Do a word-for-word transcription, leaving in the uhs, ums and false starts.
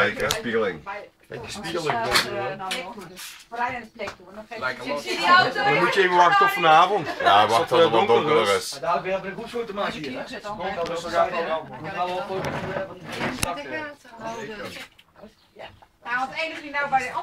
kijken, hè? Spiegeling. Beetje spiegeling. Ik zie die auto. Dan moet je even wachten tot vanavond. Ja, wacht tot het wat donkerder is. Daar weer een goed foto maken hier. Zet dan We gaan wel foto's van die stad. Nou, want het enige die nou bij de